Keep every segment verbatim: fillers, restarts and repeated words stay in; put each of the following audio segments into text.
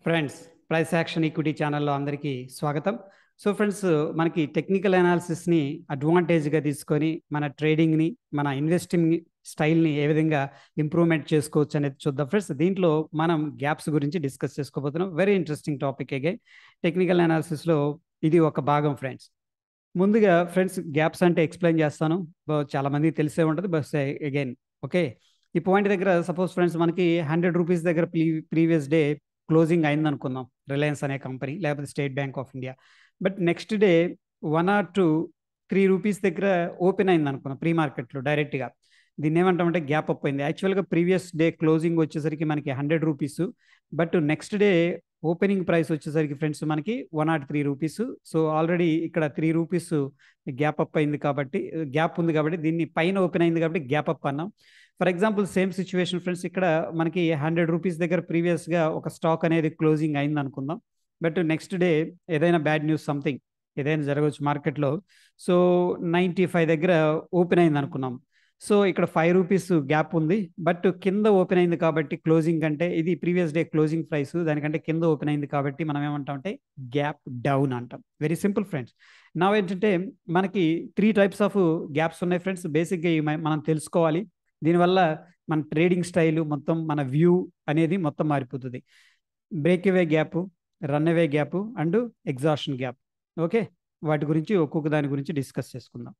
Friends, price action equity ఛానల్లో అందరికీ స్వాగతం. సో ఫ్రెండ్స్, మనకి టెక్నికల్ అనాలిసిస్ని అడ్వాంటేజ్గా తీసుకొని మన ట్రేడింగ్ని, మన ఇన్వెస్టింగ్ స్టైల్ని ఏ విధంగా ఇంప్రూవ్మెంట్ చేసుకోవచ్చు అనేది చూద్దాం. ఫ్రెండ్స్, దీంట్లో మనం గ్యాప్స్ గురించి డిస్కస్ చేసుకోబోతున్నాం. Very interesting topic. Again technical అనాలిసిస్లో ఇది ఒక భాగం. ఫ్రెండ్స్, ముందుగా ఫ్రెండ్స్ గ్యాప్స్ అంటే ఎక్స్ప్లెయిన్ చేస్తాను. చాలా మందికి తెలిసే ఉంటుంది. బస్ అగైన్ ఓకే, ఈ పాయింట్ దగ్గర సపోజ్ ఫ్రెండ్స్ మనకి హండ్రెడ్ రూపీస్ దగ్గర ప్రీవియస్ డే క్లోజింగ్ అయింది అనుకుందాం, రిలయన్స్ అనే కంపెనీ లేకపోతే State Bank of India. But next day one or two three rupees దగ్గర ఓపెన్ అయింది అనుకున్నాం ప్రీ మార్కెట్లో డైరెక్ట్గా. దీన్ని ఏమంటామంటే గ్యాప్ అప్ అయింది. యాక్చువల్గా ప్రీవియస్ డే క్లోజింగ్ వచ్చేసరికి మనకి hundred rupees, but next day opening price వచ్చేసరికి ఫ్రెండ్స్ మనకి one not three rupees. So already ఇక్కడ త్రీ రూపీస్ గ్యాప్ అప్ అయింది కాబట్టి, గ్యాప్ ఉంది కాబట్టి దీన్ని పైన ఓపెన్ అయింది కాబట్టి గ్యాప్ అప్ అన్నాం. For example same situation friends, ఇక్కడ మనకి హండ్రెడ్ రూపీస్ దగ్గర ప్రీవియస్గా ఒక స్టాక్ అనేది క్లోజింగ్ అయింది అనుకుందాం. బట్ నెక్స్ట్ డే ఏదైనా బ్యాడ్ న్యూస్ సంథింగ్ ఏదైనా జరగవచ్చు మార్కెట్లో. సో నైంటీ ఫైవ్ దగ్గర ఓపెన్ అయింది అనుకున్నాం. సో ఇక్కడ ఫైవ్ రూపీస్ గ్యాప్ ఉంది, బట్ కింద ఓపెన్ అయింది కాబట్టి క్లోజింగ్ అంటే ఇది ప్రీవియస్ డే క్లోజింగ్ ప్రైస్, దానికంటే కింద ఓపెన్ అయింది కాబట్టి మనం ఏమంటామంటే గ్యాప్ డౌన్ అంటాం. Very simple friends. నా ఏంటంటే మనకి త్రీ టైప్స్ ఆఫ్ గ్యాప్స్ ఉన్నాయి ఫ్రెండ్స్. బేసిక్గా మనం తెలుసుకోవాలి. దీనివల్ల మన ట్రేడింగ్ స్టైలు మొత్తం, మన వ్యూ అనేది మొత్తం మారిపోతుంది. Break away gap, run away gap and exhaustion gap. Okay, వాటి గురించి ఒక్కొక్క దాని గురించి డిస్కస్ చేసుకుందాం.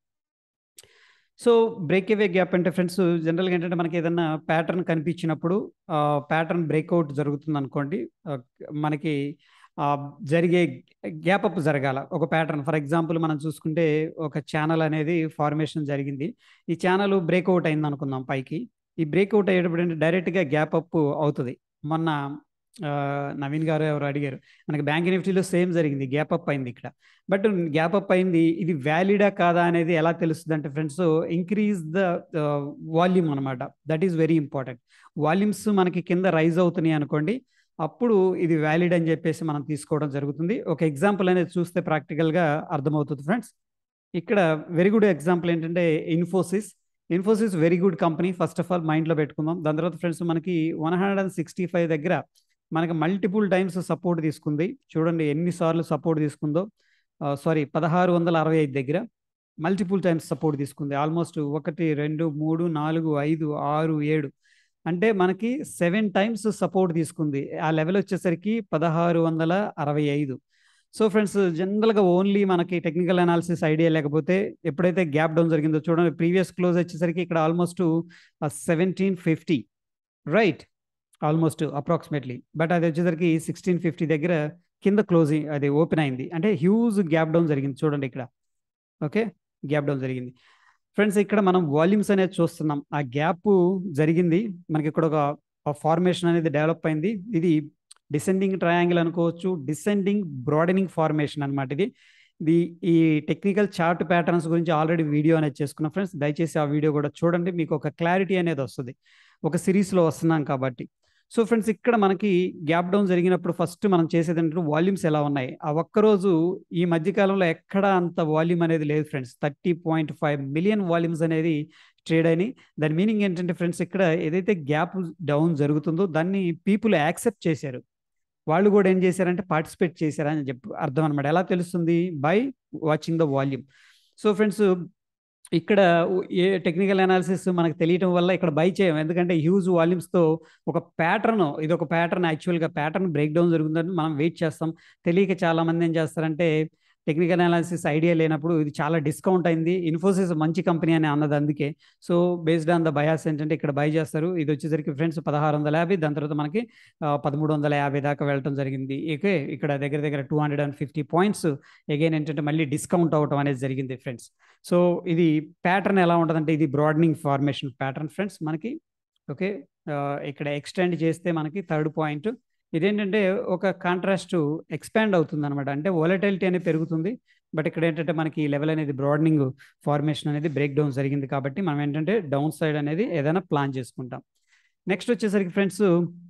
సో బ్రేక్ అవే గ్యాప్ అంటే ఫ్రెండ్స్ జనరల్గా ఏంటంటే మనకి ఏదైనా ప్యాటర్న్ కనిపించినప్పుడు, ప్యాటర్న్ బ్రేక్అవుట్ జరుగుతుంది అనుకోండి, మనకి జరిగే గ్యాప్ అప్ జరగాల ఒక ప్యాటర్న్. ఫర్ ఎగ్జాంపుల్ మనం చూసుకుంటే ఒక ఛానల్ అనేది ఫార్మేషన్ జరిగింది. ఈ ఛానల్ బ్రేక్అవుట్ అయింది అనుకుందాం పైకి. ఈ బ్రేక్అవుట్ అయ్యేటప్పుడు ఏంటంటే డైరెక్ట్గా గ్యాప్ అప్ అవుతుంది. మొన్న నవీన్ గారు ఎవరు అడిగారు, మనకి బ్యాంక్ నిఫ్టీలో సేమ్ జరిగింది, గ్యాప్ అప్ అయింది ఇక్కడ. బట్ గ్యాప్ అప్ అయింది, ఇది వ్యాలిడా కాదా అనేది ఎలా తెలుస్తుంది అంటే ఫ్రెండ్స్, ఇంక్రీజ్ ద వాల్యూమ్ అనమాట. That is very important. Volumes మనకి కింద రైజ్ అవుతున్నాయి అనుకోండి, అప్పుడు ఇది వ్యాలిడ్ అని చెప్పేసి మనం తీసుకోవడం జరుగుతుంది. ఒక ఎగ్జాంపుల్ అనేది చూస్తే ప్రాక్టికల్గా అర్థమవుతుంది ఫ్రెండ్స్. ఇక్కడ వెరీ గుడ్ ఎగ్జాంపుల్ ఏంటంటే Infosys. Infosys very good company, first of all మైండ్లో పెట్టుకుందాం. దాని తర్వాత ఫ్రెండ్స్ మనకి one hundred and sixty five దగ్గర మనకి మల్టిపుల్ టైమ్స్ సపోర్ట్ తీసుకుంది. చూడండి ఎన్నిసార్లు సపోర్ట్ తీసుకుందో. సారీ పదహారు వందల అరవై ఐదు దగ్గర మల్టిపుల్ టైమ్స్ సపోర్ట్ తీసుకుంది. ఆల్మోస్ట్ ఒకటి రెండు మూడు నాలుగు ఐదు ఆరు ఏడు అంటే మనకి సెవెన్ టైమ్స్ సపోర్ట్ తీసుకుంది. ఆ లెవెల్ వచ్చేసరికి పదహారు వందల అరవై ఐదు. సో ఫ్రెండ్స్ జనరల్గా ఓన్లీ మనకి టెక్నికల్ అనాలిసిస్ ఐడియా లేకపోతే ఎప్పుడైతే గ్యాప్ డౌన్ జరిగిందో చూడండి, ప్రీవియస్ క్లోజ్ వచ్చేసరికి ఇక్కడ almost seventeen fifty right, almost approximately. But అది వచ్చేసరికి సిక్స్టీన్ ఫిఫ్టీ దగ్గర కింద క్లోజింగ్ అది ఓపెన్ అయింది, అంటే హ్యూజ్ గ్యాప్ డౌన్ జరిగింది చూడండి ఇక్కడ. ఓకే, గ్యాప్ డౌన్ జరిగింది ఫ్రెండ్స్. ఇక్కడ మనం వాల్యూమ్స్ అనేది చూస్తున్నాం. ఆ గ్యాప్ జరిగింది, మనకి ఇక్కడ ఒక ఫార్మేషన్ అనేది డెవలప్ అయింది. ఇది డిసెండింగ్ ట్రయాంగిల్ అనుకోవచ్చు, డిసెండింగ్ బ్రాడనింగ్ ఫార్మేషన్ అనమాట ఇది. ఇది ఈ టెక్నికల్ చార్ట్ ప్యాటర్న్స్ గురించి ఆల్రెడీ వీడియో అనేది చేసుకున్నాం ఫ్రెండ్స్. దయచేసి ఆ వీడియో కూడా చూడండి, మీకు ఒక క్లారిటీ అనేది వస్తుంది. ఒక సిరీస్లో వస్తున్నాం కాబట్టి. సో ఫ్రెండ్స్, ఇక్కడ మనకి గ్యాప్ డౌన్ జరిగినప్పుడు ఫస్ట్ మనం చేసేది ఏంటంటే వాల్యూమ్స్ ఎలా ఉన్నాయి. ఆ ఒక్కరోజు ఈ మధ్యకాలంలో ఎక్కడ అంత వాల్యూమ్ అనేది లేదు friends. Thirty point five million volumes అనేది ట్రేడ్ అయినాయి. దాని మీనింగ్ ఏంటంటే ఫ్రెండ్స్, ఇక్కడ ఏదైతే గ్యాప్ డౌన్ జరుగుతుందో దాన్ని పీపుల్ యాక్సెప్ట్ చేశారు. వాళ్ళు కూడా ఏం చేశారంటే పార్టిసిపేట్ చేశారని చెప్పి అర్థం అనమాట. ఎలా తెలుస్తుంది? By watching the volume. So friends, ఇక్కడ ఏ టెక్నికల్ అనాలిసిస్ మనకు తెలియటం వల్ల ఇక్కడ బై చేయం, ఎందుకంటే హ్యూజ్ వాల్యూమ్స్తో ఒక ప్యాటర్న్, ఇది ఒక ప్యాటర్న్, యాక్చువల్గా ప్యాటర్న్ బ్రేక్ డౌన్ జరుగుతుందని మనం వెయిట్ చేస్తాం. తెలియక చాలా మంది ఏం చేస్తారంటే టెక్నికల్ అనాలిసిస్ ఐడియా లేనప్పుడు ఇది చాలా డిస్కౌంట్ అయింది, ఇన్ఫోసిస్ మంచి కంపెనీ అని అన్నది అందుకే. So based on the bias ఏంటంటే ఇక్కడ బై చేస్తారు. ఇది వచ్చేసరికి ఫ్రెండ్స్ పదహారు వందల యాభై, దాని తర్వాత మనకి పదమూడు వందల యాభై దాకా వెళ్ళటం జరిగింది. ఇకే ఇక్కడ దగ్గర దగ్గర two hundred and fifty points again ఏంటంటే మళ్ళీ డిస్కౌంట్ అవ్వటం అనేది జరిగింది ఫ్రెండ్స్. సో ఇది ప్యాటర్న్ ఎలా ఉంటుందంటే ఇది బ్రాడనింగ్ ఫార్మేషన్ ప్యాటర్న్ ఫ్రెండ్స్ మనకి. ఓకే, ఇక్కడ ఎక్స్టెండ్ చేస్తే మనకి థర్డ్ పాయింట్ ఇదేంటంటే ఒక కాంట్రాస్ట్ ఎక్స్పాండ్ అవుతుంది అనమాట, అంటే వోలటిలిటీ అనేది పెరుగుతుంది. బట్ ఇక్కడ ఏంటంటే మనకి ఈ లెవెల్ అనేది బ్రాడనింగ్ ఫార్మేషన్ అనేది బ్రేక్ డౌన్ జరిగింది కాబట్టి మనం ఏంటంటే డౌన్ సైడ్ అనేది ఏదైనా ప్లాన్ చేసుకుంటాం. నెక్స్ట్ వచ్చేసరికి ఫ్రెండ్స్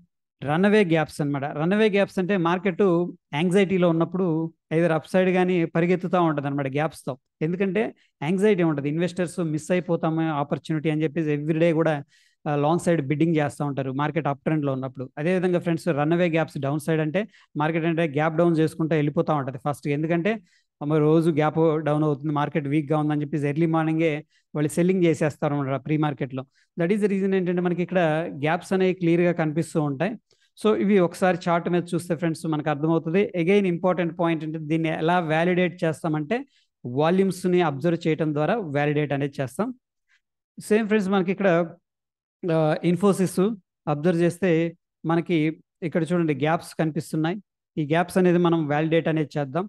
రన్అవే గ్యాప్స్ అనమాట. రన్అవే గ్యాప్స్ అంటే మార్కెట్ యాంగ్జైటీలో ఉన్నప్పుడు ఐదర్ అప్ సైడ్ కానీ పరిగెత్తుతూ ఉంటుంది అనమాట గ్యాప్స్తో. ఎందుకంటే యాంగ్జైటీ ఉంటుంది, ఇన్వెస్టర్స్ మిస్ అయిపోతాము ఆపర్చునిటీ అని చెప్పేసి ఎవ్రీడే కూడా లాంగ్ సైడ్ బిడ్డింగ్ చేస్తూ ఉంటారు మార్కెట్ అప్ ట్రెండ్లో ఉన్నప్పుడు. అదేవిధంగా friends runaway gaps down side అంటే మార్కెట్ అంటే గ్యాప్ డౌన్ చేసుకుంటూ వెళ్ళిపోతూ ఉంటుంది ఫస్ట్. ఎందుకంటే అమ్మ రోజు గ్యాప్ డౌన్ అవుతుంది, మార్కెట్ వీక్గా ఉందని చెప్పేసి ఎర్లీ మార్నింగే వాళ్ళు సెల్లింగ్ చేసేస్తారు అన్నమాట ప్రీ మార్కెట్లో. దట్ ఈస్ ద రీజన్ ఏంటంటే మనకి ఇక్కడ గ్యాప్స్ అనేవి క్లియర్గా కనిపిస్తూ ఉంటాయి. సో ఇవి ఒకసారి చార్ట్ మీద చూస్తే ఫ్రెండ్స్ మనకు అర్థమవుతుంది. అగైన్ ఇంపార్టెంట్ పాయింట్ అంటే దీన్ని ఎలా వ్యాలిడేట్ చేస్తామంటే వాల్యూమ్స్ని అబ్జర్వ్ చేయడం ద్వారా వ్యాలిడేట్ అనేది చేస్తాం. సేమ్ ఫ్రెండ్స్ మనకి ఇక్కడ ఇన్ఫోసిస్ అబ్జర్వ్ చేస్తే మనకి ఇక్కడ చూడండి గ్యాప్స్ కనిపిస్తున్నాయి. ఈ గ్యాప్స్ అనేది మనం వ్యాలిడేట్ అనేది చేద్దాం.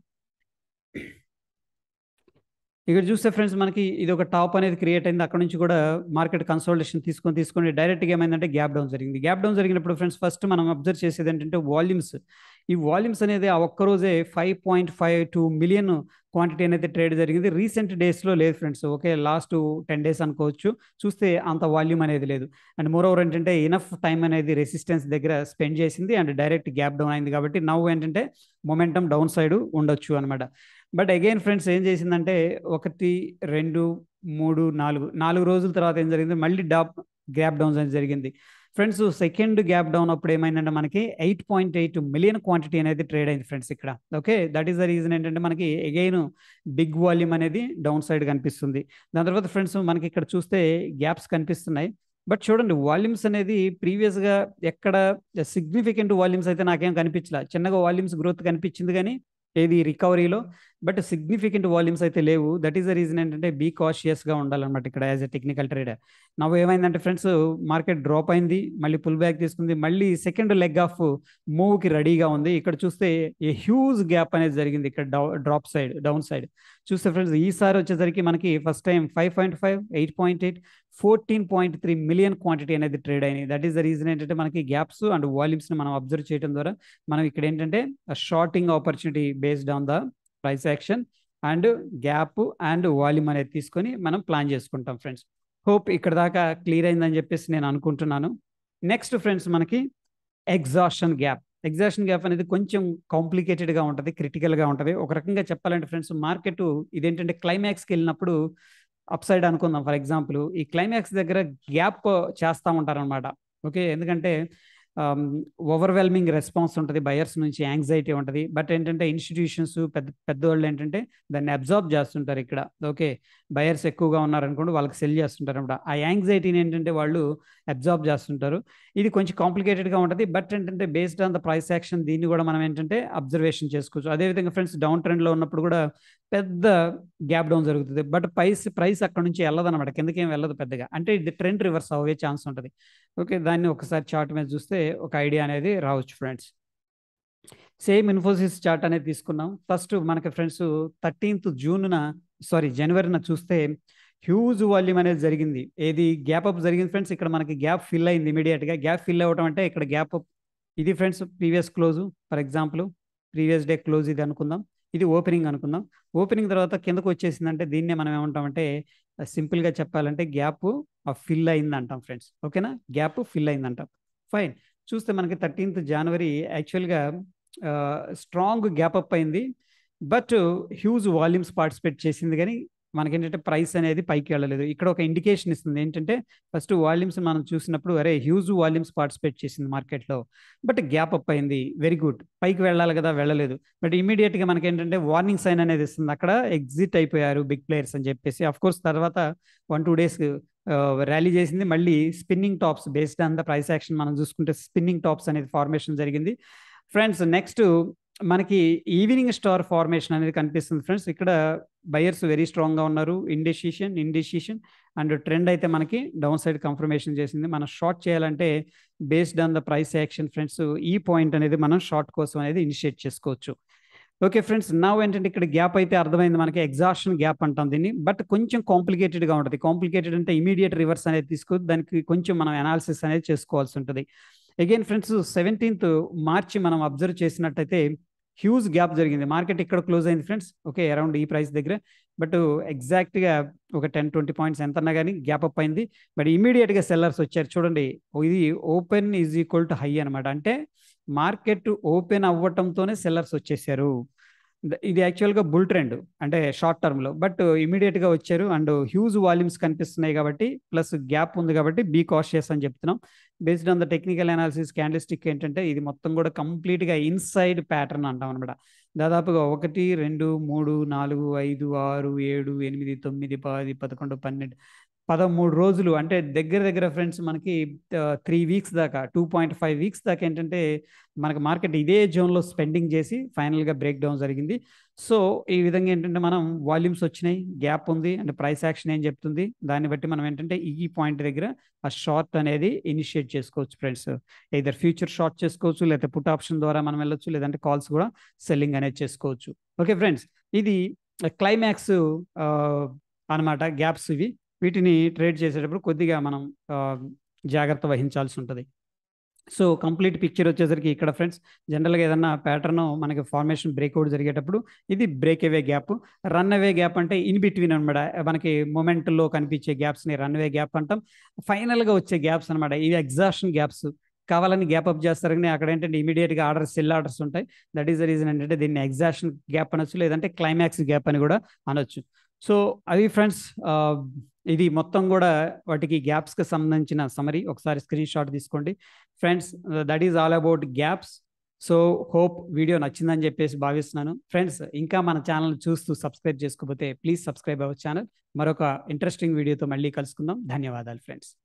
ఇక్కడ చూస్తే ఫ్రెండ్స్ మనకి ఇది ఒక టాప్ అనేది క్రియేట్ అయింది. అక్కడ నుంచి కూడా మార్కెట్ కన్సోలిడేషన్ తీసుకొని తీసుకొని డైరెక్ట్గా ఏమైందంటే గ్యాప్ డౌన్ జరిగింది. గ్యాప్ డౌన్ జరిగినప్పుడు ఫ్రెండ్స్ ఫస్ట్ మనం అబ్జర్వ్ చేసేది ఏంటంటే వాల్యూమ్స్. ఈ వాల్యూమ్స్ అనేది ఆ ఒక్కరోజే five point five two million quantity అనేది ట్రేడ్ జరిగింది. రీసెంట్ డేస్లో లేదు friends. Okay, last ten days అనుకోవచ్చు. చూస్తే అంత వాల్యూమ్ అనేది లేదు. అండ్ మోర్ ఓవర్ ఏంటంటే ఇనఫ్ టైం అనేది రెసిస్టెన్స్ దగ్గర స్పెండ్ చేసింది అండ్ డైరెక్ట్ గ్యాప్ డౌన్ అయింది. కాబట్టి నవ్వు ఏంటంటే మొమెంటం డౌన్ సైడ్ ఉండొచ్చు అనమాట. బట్ అగైన్ ఫ్రెండ్స్ ఏం చేసిందంటే ఒకటి రెండు మూడు నాలుగు నాలుగు రోజుల తర్వాత ఏం జరిగింది, మళ్ళీ డాప్ గ్యాప్ డౌన్ అనేది జరిగింది ఫ్రెండ్స్. సెకండ్ గ్యాప్ డౌన్ అప్పుడు ఏమైందంటే మనకి eight point eight million quantity అనేది ట్రేడ్ అయింది ఫ్రెండ్స్ ఇక్కడ. Okay, that is the reason ఏంటంటే మనకి అగైన్ బిగ్ వాల్యూమ్ అనేది డౌన్ సైడ్ కనిపిస్తుంది. దాని తర్వాత ఫ్రెండ్స్ మనకి ఇక్కడ చూస్తే గ్యాప్స్ కనిపిస్తున్నాయి. బట్ చూడండి వాల్యూమ్స్ అనేది ప్రీవియస్గా ఎక్కడ సిగ్నిఫికెంట్ వాల్యూమ్స్ అయితే నాకేం కనిపించలే. చిన్నగా వాల్యూమ్స్ గ్రోత్ కనిపించింది కానీ ఏది రికవరీలో, బట్ సిగ్నిఫికెంట్ వాల్యూమ్స్ అయితే లేవు. దట్ ఈస్ ద రీజన్ ఏంటంటే బీ కాషియస్గా ఉండాలన్నమాట ఇక్కడ యాజ్ ఎ టెక్నికల్ ట్రేడర్. నవ్వు ఏమైందంటే ఫ్రెండ్స్ మార్కెట్ డ్రాప్ అయింది, మళ్ళీ పుల్ బ్యాక్ తీసుకుంది, మళ్ళీ సెకండ్ లెగ్ ఆఫ్ మూవ్కి రెడీగా ఉంది. ఇక్కడ చూస్తే ఏ హ్యూజ్ గ్యాప్ అనేది జరిగింది ఇక్కడ డ్రాప్ సైడ్ డౌన్ సైడ్. చూస్తే ఫ్రెండ్స్ ఈసారి వచ్చేసరికి మనకి first time five point five eight point eight fourteen point three million quantity అనేది ట్రేడ్ అయినాయి. దట్ ఈస్ ద రీజన్ ఏంటంటే మనకి గ్యాప్స్ అండ్ వాల్యూమ్స్ని మనం అబ్జర్వ్ చేయడం ద్వారా మనం ఇక్కడ ఏంటంటే shorting opportunity based on the price action and gap and volume అనేది తీసుకొని మనం ప్లాన్ చేసుకుంటాం ఫ్రెండ్స్. హోప్ ఇక్కడ దాకా క్లియర్ అయిందని చెప్పేసి నేను అనుకుంటున్నాను. నెక్స్ట్ ఫ్రెండ్స్ మనకి ఎగ్జాషన్ గ్యాప్. ఎగ్జాషన్ గ్యాప్ అనేది కొంచెం కాంప్లికేటెడ్గా ఉంటుంది, క్రిటికల్గా ఉంటుంది. ఒక రకంగా చెప్పాలంటే ఫ్రెండ్స్ మార్కెట్ ఇదేంటంటే క్లైమాక్స్కి వెళ్ళినప్పుడు అప్ సైడ్ అనుకుందాం ఫర్ ఎగ్జాంపుల్, ఈ క్లైమాక్స్ దగ్గర గ్యాప్ చేస్తూ ఉంటారనమాట. ఓకే, ఎందుకంటే ఓవర్వెల్మింగ్ రెస్పాన్స్ ఉంటుంది బయర్స్ నుంచి, యాంగ్జైటీ ఉంటుంది. బట్ ఏంటంటే ఇన్స్టిట్యూషన్స్ పెద్ద పెద్దవాళ్ళు ఏంటంటే దాన్ని అబ్జార్బ్ చేస్తుంటారు ఇక్కడ. ఓకే, బయర్స్ ఎక్కువగా ఉన్నారనుకోండి వాళ్ళకి సెల్ చేస్తుంటారు అనమాట. ఆ యాంగ్జైటీని ఏంటంటే వాళ్ళు అబ్జార్బ్ చేస్తుంటారు. ఇది కొంచెం కాంప్లికేటెడ్గా ఉంటుంది. బట్ ఏంటంటే based on the price action దీన్ని కూడా మనం ఏంటంటే అబ్జర్వేషన్ చేసుకోవచ్చు. అదేవిధంగా ఫ్రెండ్స్ డౌన్ ట్రెండ్లో ఉన్నప్పుడు కూడా పెద్ద గ్యాప్ డౌన్ జరుగుతుంది. బట్ ప్రైస్ ప్రైస్ అక్కడ నుంచి వెళ్ళదన్నమాట, కిందకి ఏం వెళ్ళదు పెద్దగా. అంటే ఇది ట్రెండ్ రివర్స్ అవ్వే ఛాన్స్ ఉంటుంది. ఓకే, దాన్ని ఒకసారి చార్ట్ మీద చూస్తే ఒక ఐడియా అనేది రావచ్చు ఫ్రెండ్స్. సేమ్ ఇన్ఫోసిస్ చార్ట్ అనేది తీసుకున్నాం. ఫస్ట్ మనకి ఫ్రెండ్స్ థర్టీన్త్ జూన్న సారీ జనవరిన చూస్తే హ్యూజ్ వాల్యూమ్ అనేది జరిగింది. ఏది గ్యాప్ అప్ జరిగింది ఫ్రెండ్స్. ఇక్కడ మనకి గ్యాప్ ఫిల్ అయింది ఇమీడియట్గా. గ్యాప్ ఫిల్ అవ్వటం అంటే ఇక్కడ గ్యాప్ అప్ ఇది friends previous close, for example previous day close ఇది అనుకుందాం, ఇది ఓపెనింగ్ అనుకుందాం. ఓపెనింగ్ తర్వాత కిందకు వచ్చేసిందంటే దీన్నే మనం ఏమంటామంటే సింపుల్గా చెప్పాలంటే గ్యాప్ ఫిల్ అయింది అంటాం ఫ్రెండ్స్. ఓకేనా, గ్యాప్ ఫిల్ అయింది అంటాం. ఫైన్, చూస్తే మనకి థర్టీన్త్ జనవరి యాక్చువల్గా స్ట్రాంగ్ గ్యాప్ అప్ అయింది. బట్ హ్యూజ్ వాల్యూమ్స్ పార్టిసిపేట్ చేసింది కానీ మనకేంటంటే ప్రైస్ అనేది పైకి వెళ్ళలేదు. ఇక్కడ ఒక ఇండికేషన్ ఇస్తుంది ఏంటంటే ఫస్ట్ వాల్యూమ్స్ మనం చూసినప్పుడు అరే హ్యూజ్ వాల్యూమ్స్ పార్టిసిపేట్ చేసింది మార్కెట్లో, బట్ గ్యాప్ అప్ అయింది, వెరీ గుడ్, పైకి వెళ్ళాలి కదా వెళ్ళలేదు. బట్ ఇమీడియట్గా మనకి ఏంటంటే వార్నింగ్ సైన్ అనేది ఇస్తుంది, అక్కడ ఎగ్జిట్ అయిపోయారు బిగ్ ప్లేయర్స్ అని చెప్పేసి. అఫ్ కోర్స్ తర్వాత వన్ టూ డేస్ ర్యాలీ చేసింది, మళ్ళీ spinning tops based on the price action మనం చూసుకుంటే స్పిన్నింగ్ టాప్స్ అనేది ఫార్మేషన్ జరిగింది ఫ్రెండ్స్. నెక్స్ట్ మనకి ఈవినింగ్ స్టార్ ఫార్మేషన్ అనేది కనిపిస్తుంది ఫ్రెండ్స్. ఇక్కడ బయర్స్ వెరీ స్ట్రాంగ్గా ఉన్నారు, ఇండిసిషన్ ఇండిసిషన్ అండ్ ట్రెండ్ అయితే మనకి డౌన్ సైడ్ కన్ఫర్మేషన్ చేసింది. మనం షార్ట్ చేయాలంటే based on the price action friends ఈ పాయింట్ అనేది మనం షార్ట్ కోసం అనేది ఇనిషియేట్ చేసుకోవచ్చు. ఓకే ఫ్రెండ్స్, నా ఏంటంటే ఇక్కడ గ్యాప్ అయితే అర్థమైంది మనకి, ఎగ్జాషన్ గ్యాప్ అంటాం దీన్ని. బట్ కొంచెం కాంప్లికేటెడ్గా ఉంటుంది. కాంప్లికేటెడ్ అంటే ఇమీడియట్ రివర్స్ అనేది తీసుకోవచ్చు, దానికి కొంచెం మనం అనాలిసిస్ అనేది చేసుకోవాల్సి ఉంటుంది. అగైన్ ఫ్రెండ్స్ సెవెంటీన్త్ మార్చి మనం అబ్జర్వ్ చేసినట్టయితే హ్యూజ్ గ్యాప్ జరిగింది. మార్కెట్ ఇక్కడ క్లోజ్ అయింది ఫ్రెండ్స్. ఓకే, అరౌండ్ ఈ ప్రైస్ దగ్గర. బట్ ఎగ్జాక్ట్గా ఒక టెన్ ట్వంటీ పాయింట్స్ ఎంత అన్నా కానీ గ్యాప్ అప్ అయింది. బట్ ఇమీడియట్గా సెల్లర్స్ వచ్చారు చూడండి. ఇది open is equal to high అనమాట. అంటే మార్కెట్ ఓపెన్ అవ్వటంతోనే సెల్లర్స్ వచ్చేసారు. ద- ఇది యాక్చువల్గా బుల్ ట్రెండ్ అంటే షార్ట్ టర్మ్లో, బట్ ఇమీడియట్గా వచ్చారు అండ్ హ్యూజ్ వాల్యూమ్స్ కనిపిస్తున్నాయి కాబట్టి ప్లస్ గ్యాప్ ఉంది కాబట్టి బీ కాషియస్ అని చెప్తున్నాం. Based on the technical analysis candlestick ఏంటంటే ఇది మొత్తం కూడా కంప్లీట్గా ఇన్సైడ్ ప్యాటర్న్ అంటాం అనమాట. దాదాపుగా ఒకటి రెండు మూడు నాలుగు ఐదు ఆరు ఏడు ఎనిమిది తొమ్మిది పది పదకొండు పన్నెండు పదమూడు రోజులు అంటే దగ్గర దగ్గర ఫ్రెండ్స్ మనకి త్రీ వీక్స్ దాకా టూ పాయింట్ ఫైవ్ వీక్స్ దాకా ఏంటంటే మనకి మార్కెట్ ఇదే జోన్లో స్పెండింగ్ చేసి ఫైనల్గా బ్రేక్ డౌన్ జరిగింది. సో ఈ విధంగా ఏంటంటే మనం వాల్యూమ్స్ వచ్చినాయి, గ్యాప్ ఉంది అంటే ప్రైస్ యాక్షన్ ఏం చెప్తుంది, దాన్ని బట్టి మనం ఏంటంటే ఈ పాయింట్ దగ్గర ఆ షార్ట్ అనేది ఇనిషియేట్ చేసుకోవచ్చు ఫ్రెండ్స్. ఇద్దరు ఫ్యూచర్ షార్ట్ చేసుకోవచ్చు, లేకపోతే పుట్ ఆప్షన్ ద్వారా మనం వెళ్ళొచ్చు, లేదంటే కాల్స్ కూడా సెల్లింగ్ అనేది చేసుకోవచ్చు. ఓకే ఫ్రెండ్స్, ఇది క్లైమాక్స్ అనమాట. గ్యాప్స్ ఇవి, వీటిని ట్రేడ్ చేసేటప్పుడు కొద్దిగా మనం ఆ, జాగ్రత్త వహించాల్సి ఉంటుంది. సో కంప్లీట్ పిక్చర్ వచ్చేసరికి ఇక్కడ ఫ్రెండ్స్ జనరల్గా ఏదన్నా ప్యాటర్న్ మనకి ఫార్మేషన్ బ్రేక్అవుట్ జరిగేటప్పుడు ఇది బ్రేక్ అవే గ్యాప్. రన్ అవే గ్యాప్ అంటే ఇన్ బిట్వీన్ అనమాట, మనకి మొమెంట్లో కనిపించే గ్యాప్స్ని రన్ అవే గ్యాప్ అంటాం. ఫైనల్గా వచ్చే గ్యాప్స్ అనమాట ఇవి ఎగ్జాషన్ గ్యాప్స్. కావాలని గ్యాప్ అప్ చేస్తారు కానీ అక్కడ ఏంటంటే ఇమీడియట్గా ఆర్డర్స్ సెల్ ఆర్డర్స్ ఉంటాయి. దట్ ఈస్ ద రీజన్ ఏంటంటే దీన్ని ఎగ్జాషన్ గ్యాప్ అనొచ్చు, లేదంటే క్లైమాక్స్ గ్యాప్ అని కూడా అనొచ్చు. సో అది ఫ్రెండ్స్, ఇది మొత్తం కూడా వాటికి గ్యాప్స్కి సంబంధించిన సమరీ. ఒకసారి స్క్రీన్ షాట్ తీసుకోండి friends. That is all about gaps. So hope video నచ్చిందని చెప్పేసి భావిస్తున్నాను ఫ్రెండ్స్. ఇంకా మన ఛానల్ చూస్తూ సబ్స్క్రైబ్ చేసుకోకపోతే ప్లీజ్ సబ్స్క్రైబ్ అవర్ ఛానల్. మరొక ఇంట్రెస్టింగ్ వీడియోతో మళ్ళీ కలుసుకుందాం. ధన్యవాదాలు ఫ్రెండ్స్.